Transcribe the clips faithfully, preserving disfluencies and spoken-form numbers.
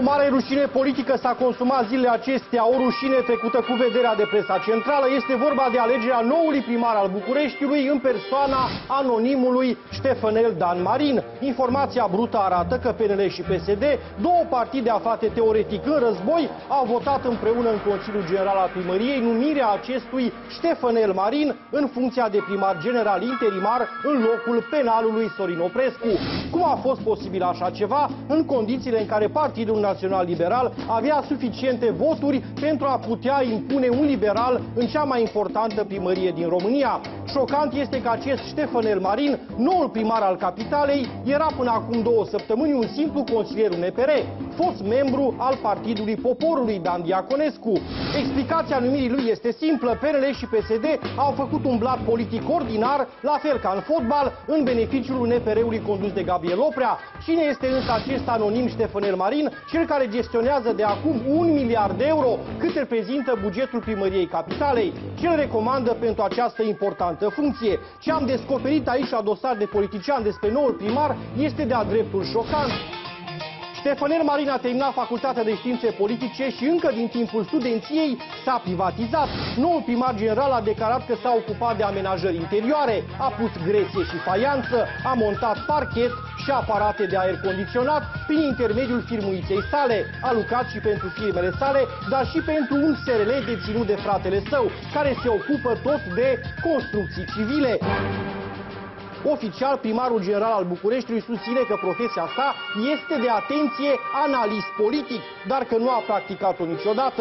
mare rușine politică s-a consumat zilele acestea, o rușine trecută cu vederea de presa centrală. Este vorba de alegerea noului primar al Bucureștiului în persoana anonimului Ștefănel Dan Marin. Informația brută arată că P N L și P S D, două partide aflate teoretic în război, au votat împreună în Consiliul General al Primăriei numirea acestui Ștefănel Marin în funcția de primar general interimar în locul penalului Sorin Oprescu. Cum a fost posibil așa ceva în condițiile în care Partidul Național Liberal avea suficiente voturi pentru a putea impune un liberal în cea mai importantă primărie din România? Șocant este că acest Ștefănel Marin, noul primar al capitalei, era până acum două săptămâni un simplu consilier U N P R, fost membru al Partidului Poporului Dan Diaconescu. Explicația numirii lui este simplă: P N L și P S D au făcut un blat politic ordinar, la fel ca în fotbal, în beneficiul U N P R-ului condus de Gabriel Oprea. Cine este însă acest anonim Ștefănel Marin, cel care gestionează de acum un miliard de euro, cât reprezintă bugetul primăriei capitalei? Ce îl recomandă pentru această importantă funcție? Ce am descoperit aici la dosar de politician despre noul primar este de-a dreptul șocant. Ștefănel Marin a terminat facultatea de științe politice și încă din timpul studenției s-a privatizat. Noul primar general a declarat că s-a ocupat de amenajări interioare, a pus greție și faianță, a montat parchet și aparate de aer condiționat prin intermediul firmuiței sale. A lucrat și pentru firmele sale, dar și pentru un S R L deținut de fratele său, care se ocupă tot de construcții civile. Oficial, primarul general al Bucureștiului susține că profesia sa este de, atenție, analist politic, dar că nu a practicat-o niciodată.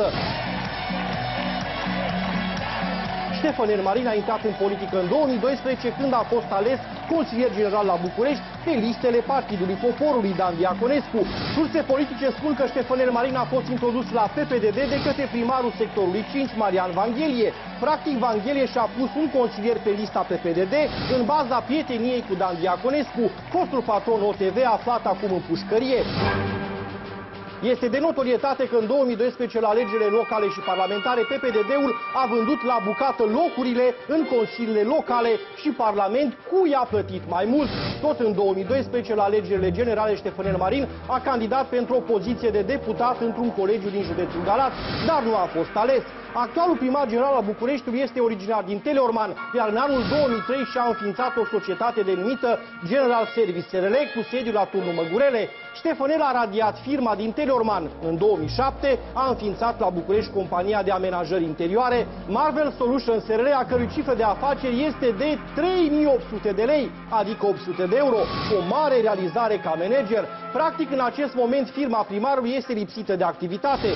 Ștefănel Marin a intrat în politică în două mii doisprezece, când a fost ales consilier general la București pe listele Partidului Poporului Dan Diaconescu. Surse politice spun că Ștefănel Marin a fost introdus la P P D D de către primarul sectorului cinci, Marian Vanghelie. Practic, Vanghelie și-a pus un consilier pe lista P P D D în baza prieteniei cu Dan Diaconescu, fostul patron O T V aflat acum în pușcărie. Este de notorietate că în două mii doisprezece, la alegerile locale și parlamentare, P P D D-ul a vândut la bucată locurile în consiliile locale și parlament, cui a plătit mai mult. Tot în două mii doisprezece, la alegerile generale, Ștefănel Marin a candidat pentru o poziție de deputat într-un colegiu din județul Galați, dar nu a fost ales. Actualul primar general al Bucureștiului este originar din Teleorman, iar în anul două mii trei și-a înființat o societate denumită General Service S R L cu sediul la Turnul Măgurele. Ștefănel a radiat firma din Teleorman. În două mii șapte a înființat la București compania de amenajări interioare Marvel Solutions S R L, a cărui cifră de afaceri este de trei mii opt sute de lei, adică opt sute de euro. O mare realizare ca manager. Practic, în acest moment, firma primarului este lipsită de activitate.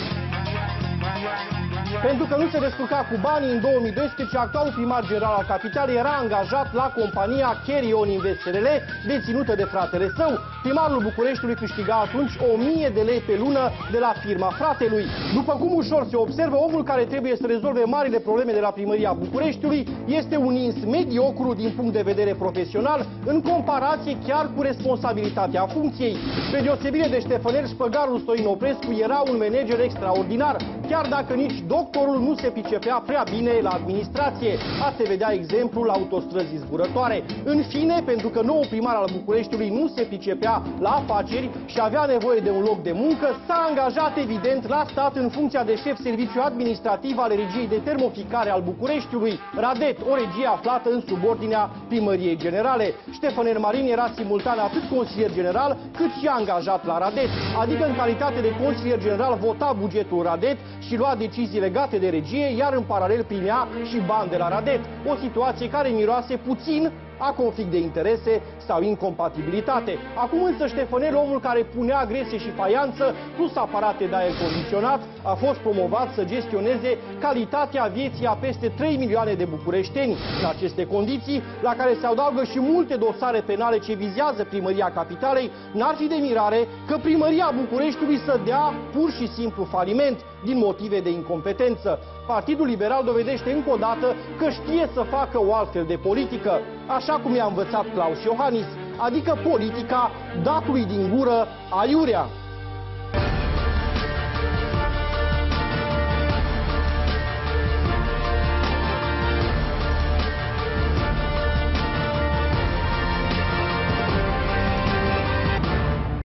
Pentru că nu se descurca cu banii, în două mii doisprezece, actualul primar general al capitalei era angajat la compania Carry On Invest S R L, deținută de fratele său. Primarul Bucureștiului câștiga atunci o mie de lei pe lună de la firma fratelui. După cum ușor se observă, omul care trebuie să rezolve marile probleme de la primăria Bucureștiului este un ins mediocru din punct de vedere profesional, în comparație chiar cu responsabilitatea funcției. Pe deosebire de Ștefănel, șpăgarul Sorin Oprescu era un manager extraordinar, chiar dacă nici doctorul nu se pricepea prea bine la administrație. A se vedea exemplul autostrăzii zburătoare. În fine, pentru că noul primar al Bucureștiului nu se pricepea la afaceri și avea nevoie de un loc de muncă, s-a angajat evident la stat în funcția de șef serviciu administrativ al regiei de termoficare al Bucureștiului, Radet, o regie aflată în subordinea primăriei generale. Ștefănel Marin era simultan atât consilier general, cât și angajat la Radet, adică în calitate de consilier general vota bugetul Radet și lua decizii legate de regie, iar în paralel primea și bani de la Radet. O situație care miroase puțin a conflict de interese sau incompatibilitate. Acum însă Ștefănel, omul care punea agresie și faianță, plus aparate de aer condiționat, a fost promovat să gestioneze calitatea vieții a peste trei milioane de bucureșteni. În aceste condiții, la care se adaugă și multe dosare penale ce vizează primăria capitalei, n-ar fi de mirare că primăria Bucureștiului să dea pur și simplu faliment din motive de incompetență. Partidul Liberal dovedește încă o dată că știe să facă o altfel de politică, așa cum i-a învățat Claus Iohannis, adică politica datului din gură aiurea.